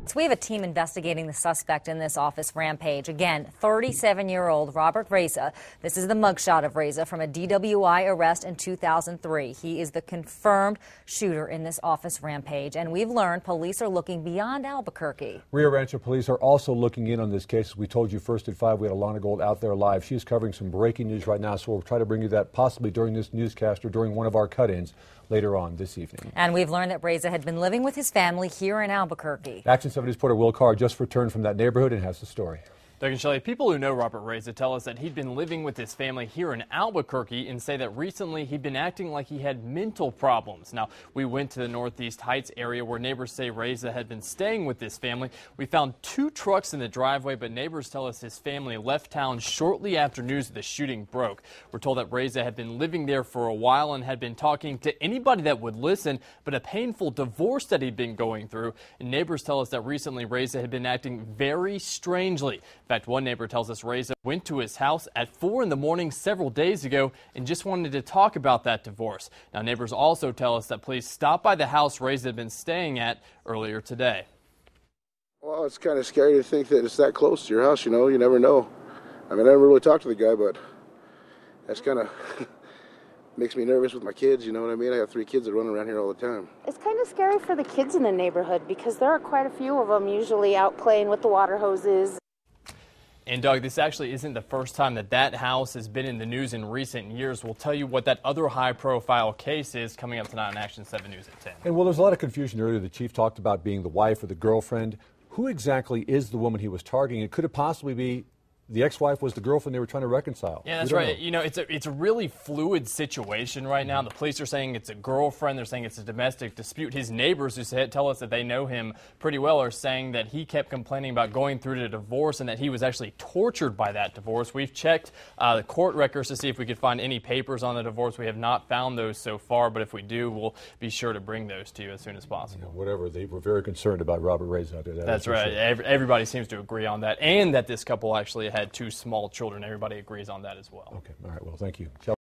So we have a team investigating the suspect in this office rampage. Again, 37-year-old Robert Reza. This is the mugshot of Reza from a DWI arrest in 2003. He is the confirmed shooter in this office rampage. And we've learned police are looking beyond Albuquerque. Rio Rancho police are also looking in on this case. As we told you first at 5, we had Alana Gold out there live. She's covering some breaking news right now, so we'll try to bring you that possibly during this newscast or during one of our cut-ins later on this evening. And we've learned that Reza had been living with his family here in Albuquerque. Action 7 News reporter Will Carr just returned from that neighborhood and has the story. Doug and Shelley, people who know Robert Reza tell us that he'd been living with his family here in Albuquerque and say that recently he'd been acting like he had mental problems. Now, we went to the Northeast Heights area where neighbors say Reza had been staying with this family. We found 2 trucks in the driveway, but neighbors tell us his family left town shortly after news of the shooting broke. We're told that Reza had been living there for a while and had been talking to anybody that would listen, but a painful divorce that he'd been going through. And neighbors tell us that recently Reza had been acting very strangely. In fact, one neighbor tells us Reza went to his house at 4 in the morning several days ago and just wanted to talk about that divorce. Now, neighbors also tell us that police stopped by the house Reza had been staying at earlier today. Well, it's kind of scary to think that it's that close to your house, you know. You never know. I mean, I never really talked to the guy, but that's kind of makes me nervous with my kids, you know what I mean? I have 3 kids that run around here all the time. It's kind of scary for the kids in the neighborhood because there are quite a few of them usually out playing with the water hoses. And Doug, this actually isn't the first time that house has been in the news in recent years. We'll tell you what that other high-profile case is coming up tonight on Action 7 News at 10. And well, there's a lot of confusion earlier. The chief talked about being the wife or the girlfriend. Who exactly is the woman he was targeting? It could it possibly be the ex-wife was the girlfriend they were trying to reconcile? Yeah, that's right. You know, it's a really fluid situation right now. The police are saying it's a girlfriend. They're saying it's a domestic dispute. His neighbors who tell us that they know him pretty well are saying that he kept complaining about going through the divorce and that he was actually tortured by that divorce. We've checked the court records to see if we could find any papers on the divorce. We have not found those so far, but if we do, we'll be sure to bring those to you as soon as possible. Yeah, whatever. They were very concerned about Robert Reza. That's right. Sure. Everybody seems to agree on that, and that this couple actually had 2 small children. Everybody agrees on that as well. Okay. All right. Well, thank you.